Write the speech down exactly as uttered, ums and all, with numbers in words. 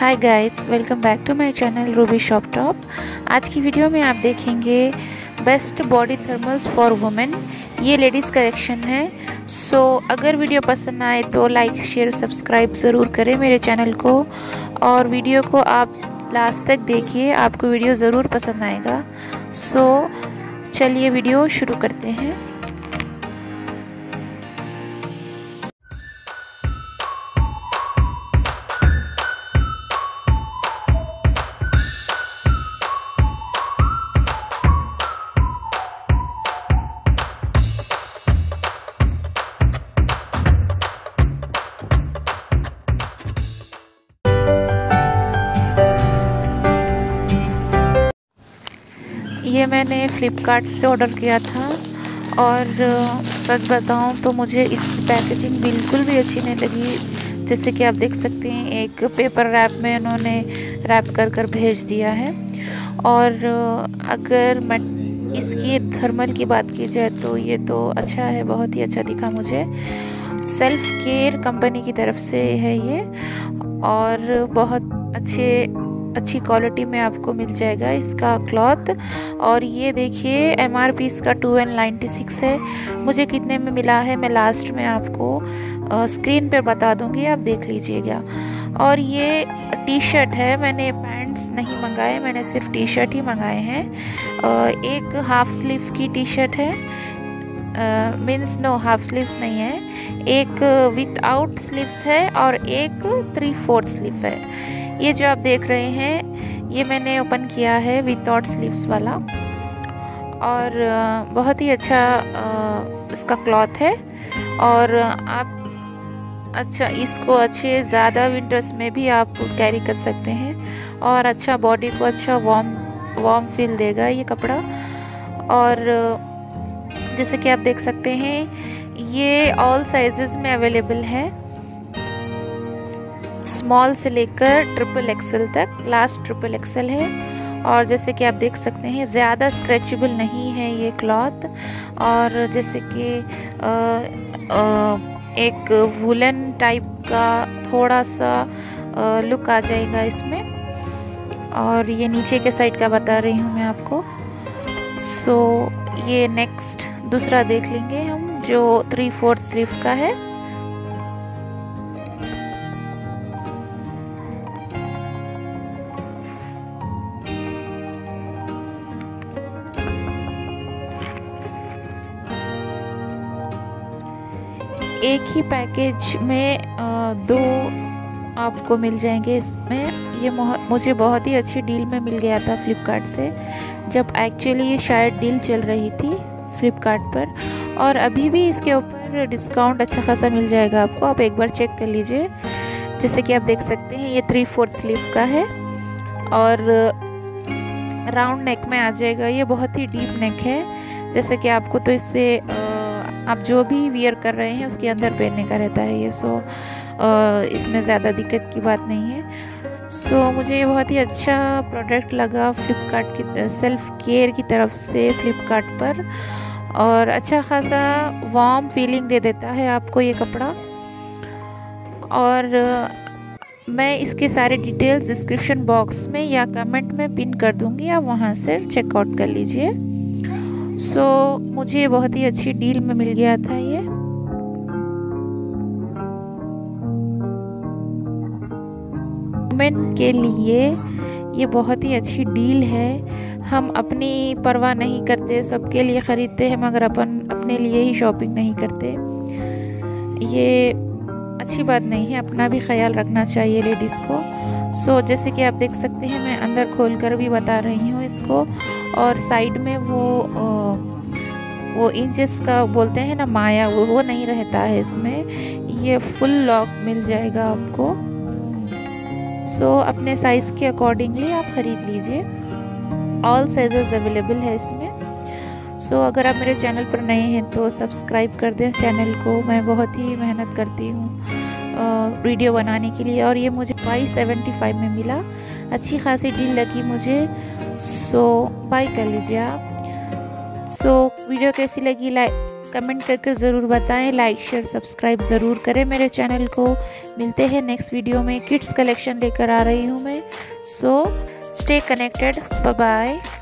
Hi guys, welcome back to my channel Ruby Shop Top. आज की video में आप देखेंगे best body thermals for women. ये लेडीज़ कलेक्शन है। सो so, अगर वीडियो पसंद आए तो लाइक शेयर सब्सक्राइब ज़रूर करें मेरे चैनल को, और वीडियो को आप लास्ट तक देखिए, आपको वीडियो ज़रूर पसंद आएगा। सो so, चलिए वीडियो शुरू करते हैं। ये मैंने फ़्लिपकार्ट से ऑर्डर किया था, और सच बताऊं तो मुझे इसकी पैकेजिंग बिल्कुल भी अच्छी नहीं लगी। जैसे कि आप देख सकते हैं, एक पेपर रैप में उन्होंने रैप कर कर भेज दिया है। और अगर मैं इसकी थर्मल की बात की जाए तो ये तो अच्छा है, बहुत ही अच्छा दिखा मुझे। सेल्फ केयर कंपनी की तरफ से है ये, और बहुत अच्छे अच्छी क्वालिटी में आपको मिल जाएगा इसका क्लॉथ। और ये देखिए, एम आर पी इसका टू एन नाइन्टी सिक्स है। मुझे कितने में मिला है मैं लास्ट में आपको आ, स्क्रीन पर बता दूंगी, आप देख लीजिएगा। और ये टी शर्ट है, मैंने पैंट्स नहीं मंगाए, मैंने सिर्फ टी शर्ट ही मंगाए हैं। आ, एक हाफ स्लीव की टी शर्ट है, मीन्स नो हाफ स्लीव्स नहीं है, एक विथ आउट स्लीव्स है और एक थ्री फोर्थ स्लीव है। ये जो आप देख रहे हैं ये मैंने ओपन किया है विदाउट स्लीव्स वाला, और बहुत ही अच्छा इसका क्लॉथ है। और आप अच्छा इसको अच्छे ज़्यादा विंटर्स में भी आप कैरी कर सकते हैं, और अच्छा बॉडी को अच्छा वार्म वार्म फील देगा ये कपड़ा। और जैसे कि आप देख सकते हैं ये ऑल साइजेस में अवेलेबल है, स्मॉल से लेकर ट्रिपल एक्सेल तक, लास्ट ट्रिपल एक्सेल है। और जैसे कि आप देख सकते हैं ज़्यादा स्क्रैचेबल नहीं है ये क्लॉथ, और जैसे कि एक वुलन टाइप का थोड़ा सा लुक आ जाएगा इसमें। और ये नीचे के साइड का बता रही हूँ मैं आपको। सो so, ये नेक्स्ट दूसरा देख लेंगे हम, जो थ्री फोर्थ स्लीव का है। एक ही पैकेज में दो आपको मिल जाएंगे इसमें। ये मुझे बहुत ही अच्छी डील में मिल गया था फ्लिपकार्ट से, जब एक्चुअली ये शायद डील चल रही थी फ्लिपकार्ट पर। और अभी भी इसके ऊपर डिस्काउंट अच्छा खासा मिल जाएगा आपको, आप एक बार चेक कर लीजिए। जैसे कि आप देख सकते हैं ये थ्री फोर्थ स्लीव का है, और राउंड नेक में आ जाएगा। ये बहुत ही डीप नेक है, जैसे कि आपको तो इससे आप जो भी वियर कर रहे हैं उसके अंदर पहनने का रहता है ये। सो इसमें ज़्यादा दिक्कत की बात नहीं है। सो मुझे ये बहुत ही अच्छा प्रोडक्ट लगा फ्लिपकार्ट की सेल्फ केयर की तरफ से फ्लिपकार्ट पर, और अच्छा खासा वार्म फीलिंग दे देता है आपको ये कपड़ा। और मैं इसके सारे डिटेल्स डिस्क्रिप्शन बॉक्स में या कमेंट में पिन कर दूंगी, आप वहाँ से चेकआउट कर लीजिए। सो so, मुझे बहुत ही अच्छी डील में मिल गया था ये। वुमेन के लिए ये बहुत ही अच्छी डील है। हम अपनी परवाह नहीं करते, सबके लिए ख़रीदते हैं, मगर अपन अपने लिए ही शॉपिंग नहीं करते। ये अच्छी बात नहीं है, अपना भी ख्याल रखना चाहिए लेडीज़ को। सो so, जैसे कि आप देख सकते हैं मैं अंदर खोल कर भी बता रही हूँ इसको। और साइड में वो वो इंचेस का बोलते हैं ना माया, वो वो नहीं रहता है इसमें, ये फुल लॉक मिल जाएगा आपको। सो so, अपने साइज़ के अकॉर्डिंगली आप ख़रीद लीजिए, ऑल साइजेस अवेलेबल है इसमें। सो so, अगर आप मेरे चैनल पर नए हैं तो सब्सक्राइब कर दें चैनल को। मैं बहुत ही मेहनत करती हूँ वीडियो बनाने के लिए, और ये मुझे बाई सेवेंटी फाइव में मिला, अच्छी खासी डील लगी मुझे। सो so, बाय कर लीजिए आप। सो so, वीडियो कैसी लगी लाइक कमेंट करके ज़रूर बताएं। लाइक शेयर सब्सक्राइब ज़रूर करें मेरे चैनल को। मिलते हैं नेक्स्ट वीडियो में। किड्स कलेक्शन लेकर आ रही हूँ मैं। So stay connected. Bye bye.